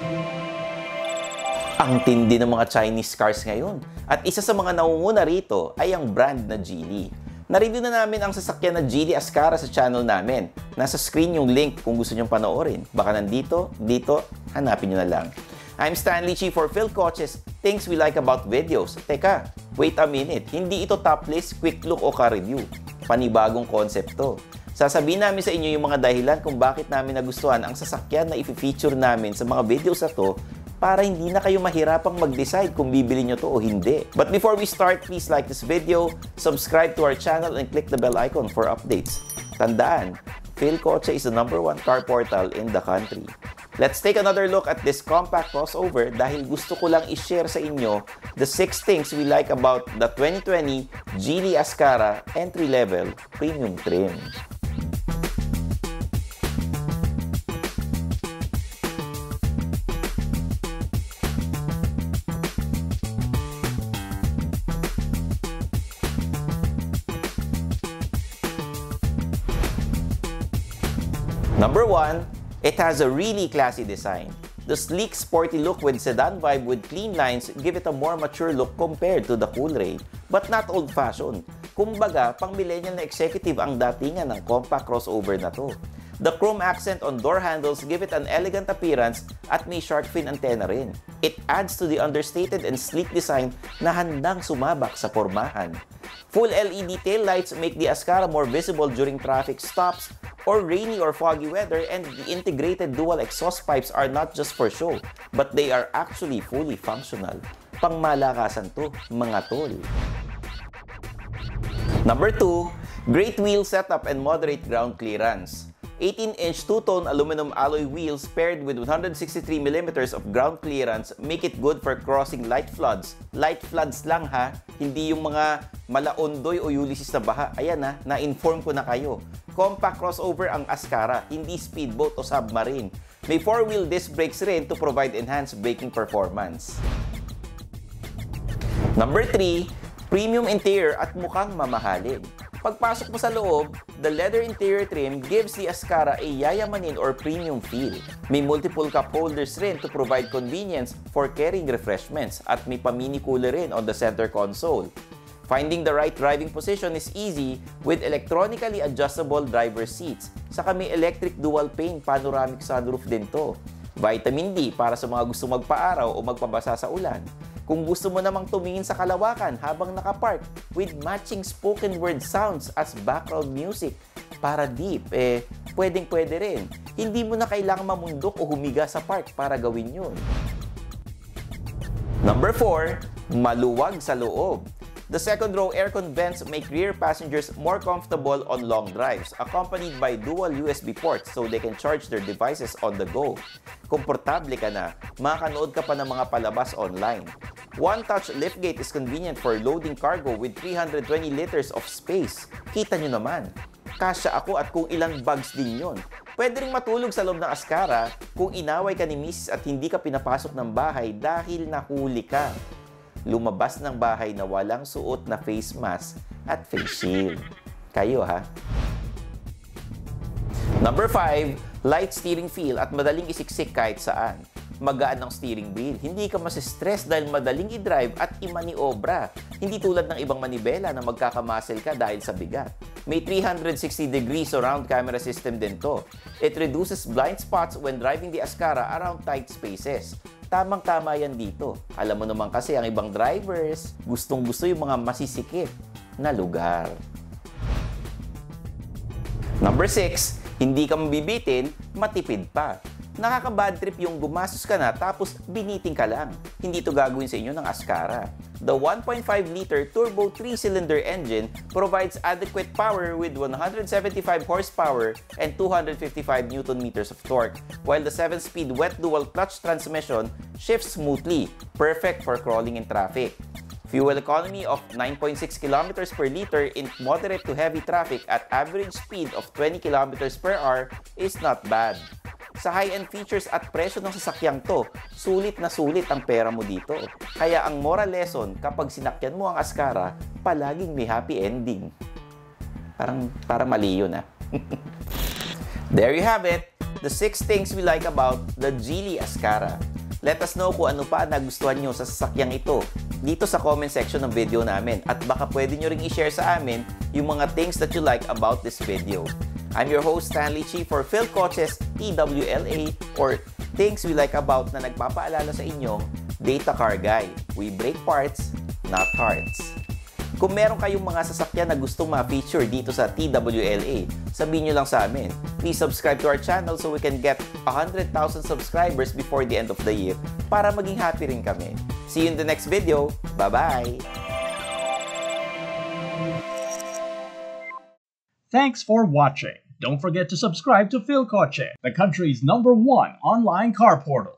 Ang tindi ng mga Chinese cars ngayon. At isa sa mga nangunguna rito ay ang brand na Geely. Na-review na namin ang sasakyan na Geely Ascara sa channel namin. Nasa screen yung link kung gusto nyong panoorin. Baka nandito, dito, hanapin nyo na lang. I'm Stanley Chi for Phil Coches, Things We Like About Videos. Teka, wait a minute. Hindi ito top list, quick look o ka-review. Panibagong concept to. Sasabihin namin sa inyo yung mga dahilan kung bakit namin nagustuhan ang sasakyan na i-feature namin sa mga videos na to para hindi na kayo mahirapang mag-decide kung bibili nyo to o hindi. But before we start, please like this video, subscribe to our channel, and click the bell icon for updates. Tandaan, Phil Coche is the #1 car portal in the country. Let's take another look at this compact crossover dahil gusto ko lang i-share sa inyo the 6 things we like about the 2020 Geely Ascara entry-level premium trim. Number 1, it has a really classy design. The sleek, sporty look with sedan vibe with clean lines give it a more mature look compared to the Coolray, but not old-fashioned. Kumbaga, pang millennial na executive ang datingan ng compact crossover na to. The chrome accent on door handles give it an elegant appearance at may shark fin antenna rin. It adds to the understated and sleek design na handang sumabak sa pormahan. Full LED taillights make the Ascara more visible during traffic stops or rainy or foggy weather, and the integrated dual exhaust pipes are not just for show, but they are actually fully functional. Pangmalakasan to, mga tol. Number 2, great wheel setup and moderate ground clearance. 18-inch two-tone aluminum alloy wheels paired with 163mm of ground clearance make it good for crossing light floods. Light floods lang ha, hindi yung mga malaondoy o Ulysses na baha. Ayan ha, na-inform ko na kayo. Compact crossover ang Ascara, hindi speedboat o submarine. May 4-wheel disc brakes rin to provide enhanced braking performance. Number 3, premium interior at mukhang mamahalin. Pagpasok mo sa loob, the leather interior trim gives the Ascara a yayamanin or premium feel. May multiple cup holders rin to provide convenience for carrying refreshments at may pa-mini cooler rin on the center console. Finding the right driving position is easy with electronically adjustable driver seats. Saka may electric dual pane panoramic sunroof din to. Vitamin D para sa mga gusto magpaaraw o magpabasa sa ulan. Kung gusto mo namang tumingin sa kalawakan habang nakapark with matching spoken word sounds as background music para deep, pwedeng-pwede rin. Hindi mo na kailangang mamundok o humiga sa park para gawin yun. Number 4, maluwag sa loob. The second row aircon vents make rear passengers more comfortable on long drives, accompanied by dual USB ports so they can charge their devices on the go. Komportable ka na, makakanood ka pa ng mga palabas online. One-touch liftgate is convenient for loading cargo with 320 liters of space. Kita nyo naman, kasya ako at kung ilang bags din yon. Pwede rin matulog sa loob ng Ascara kung inaway ka ni Mrs. at hindi ka pinapasok ng bahay dahil nahuli ka. Lumabas ng bahay na walang suot na face mask at face shield. Kayo ha? Number 5, light steering feel at madaling isiksik kahit saan. Magaan ang steering wheel. Hindi ka masistress dahil madaling i-drive at imaniobra. Hindi tulad ng ibang manibela na magkakamuscle ka dahil sa bigat. May 360-degree surround camera system din to. It reduces blind spots when driving the Ascara around tight spaces. Tamang-tama yan dito. Alam mo naman kasi ang ibang drivers, gustong-gusto yung mga masisikip na lugar. Number 6, hindi ka mabibitin, matipid pa. Nakaka-bad trip yung gumastos ka na tapos biniting ka lang. Hindi to gagawin sa inyo ng Ascara. The 1.5-liter turbo 3-cylinder engine provides adequate power with 175 horsepower and 255 Nm of torque, while the 7-speed wet dual clutch transmission shifts smoothly, perfect for crawling in traffic. Fuel economy of 9.6 km per liter in moderate to heavy traffic at average speed of 20 km per hour is not bad. Sa high-end features at presyo ng sasakyang to, sulit na sulit ang pera mo dito. Kaya ang moral lesson, kapag sinakyan mo ang Ascara, palaging may happy ending. Parang mali yun ah. There you have it! the 6 things we like about the Geely Ascara. Let us know kung ano pa nagustuhan nyo sa sasakyang ito dito sa comment section ng video namin at baka pwede nyo ring i-share sa amin yung mga things that you like about this video. I'm your host Stanley Chi for Phil Coches TWLA, or Things We Like About, na nagpapaalala sa inyo, Data Car Guy. We break parts, not hearts. Kung meron kayong mga sasakyan na gustong ma-feature dito sa TWLA, sabihin nyo lang sa amin. Please subscribe to our channel so we can get 100,000 subscribers before the end of the year para maging happy rin kami. See you in the next video. Bye-bye! Thanks for watching. Don't forget to subscribe to Phil Coche, the country's #1 online car portal.